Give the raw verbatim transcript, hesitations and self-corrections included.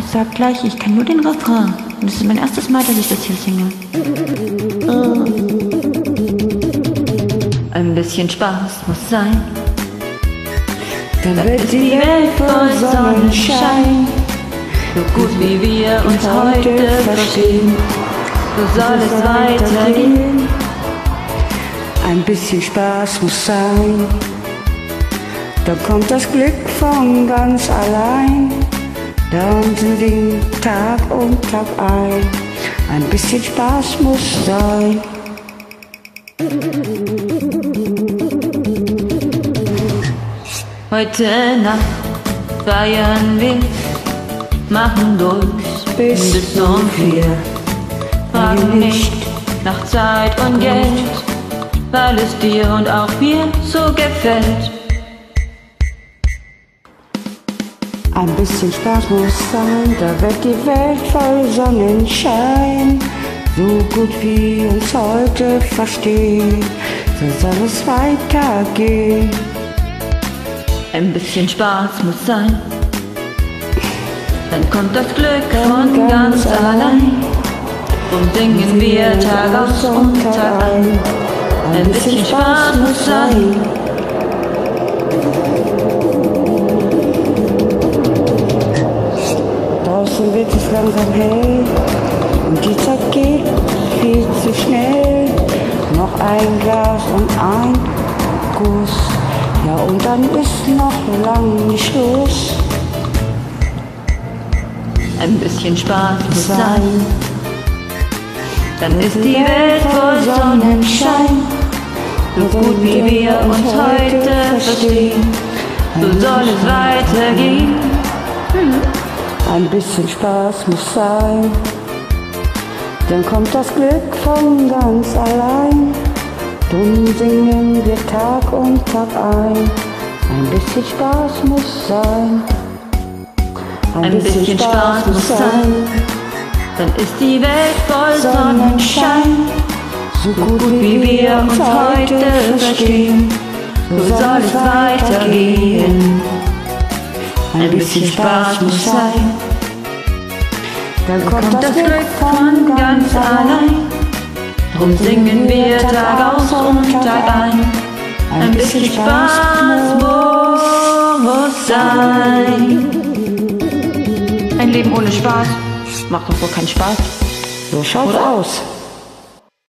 sag gleich, ich kann nur den Refrain. Und es ist mein erstes Mal, dass ich das hier singe. Oh. Ein bisschen Spaß muss sein. Dann wird die Welt voll Sonnenschein. So gut wie wir uns heute verstehen, so soll es weitergehen. Ein bisschen Spaß muss sein. Dann kommt das Glück von ganz allein. Dann sind wir Tag um Tag ein. Ein bisschen Spaß muss sein. Heute Nacht feiern wir, machen durch Bis bis um vier. Fragen nicht nach Zeit und Geld, weil es dir und auch mir so gefällt. Ein bisschen Spaß muss sein, da wird die Welt voll Sonnenschein. So gut wie uns heute verstehen, so soll es weitergehen. Ein bisschen Spaß muss sein, dann kommt das Glück von ganz allein. Drum singen wir Tag aus und Tag ein. Ein bisschen Spaß muss sein. Draußen wird es langsam hell und die Zeit geht viel zu schnell. Noch ein Glas und ein Kuss, ja und dann ist noch lang nicht Schluss. Ein bisschen Spaß muss sein, dann ist die Welt voll Sonnenschein. So gut wie wir uns heute verstehen, so soll es weitergehen. Hm. Ein bisschen Spaß muss sein, dann kommt das Glück von ganz allein. Drum singen wir Tag und Tag ein. Ein bisschen Spaß muss sein. Ein bisschen Spaß muss sein, dann ist die Welt voll Sonnenschein. So Gut wie wir uns heute verstehen, so soll es weitergehen. Ein bisschen Spaß muss sein, dann kommt das Glück von ganz allein. Drum singen wir Tag aus und Tag ein. Ein bisschen Spaß muss sein. Ein Leben ohne Spaß macht doch wohl keinen Spaß. So schaut's aus.